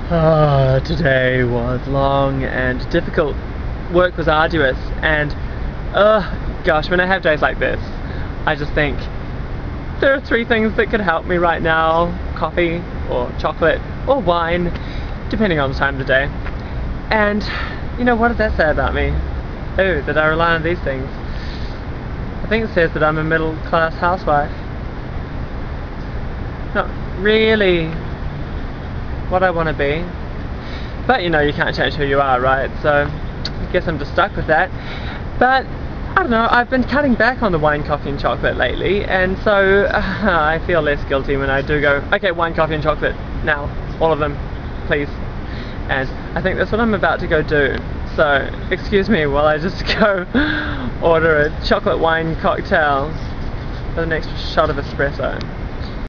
Today was long and difficult. Work was arduous, and gosh, when I have days like this, I just think there are three things that could help me right now: coffee, or chocolate, or wine, depending on the time of the day. And you know, what does that say about me? Oh, that I rely on these things. I think it says that I'm a middle-class housewife. Not really what I want to be, but you know, you can't change who you are, right? So I guess I'm just stuck with that. But I don't know, I've been cutting back on the wine, coffee and chocolate lately, and so I feel less guilty when I do go, okay, wine, coffee and chocolate now, all of them, please. And I think that's what I'm about to go do. So excuse me while I just go order a chocolate wine cocktail for the next shot of espresso.